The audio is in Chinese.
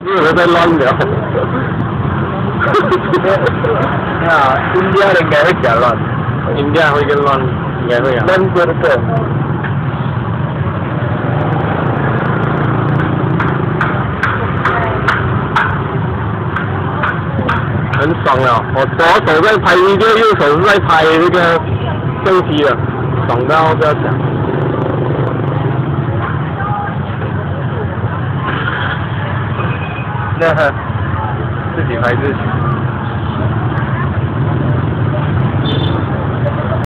有人在乱聊。 你好，印第安人应该会讲乱， 印第安会更乱，应该会啊。 乱过的对。 很爽了，我左手在拍video，右手是在拍那个相机的，爽到不要讲。 那自己拍自己。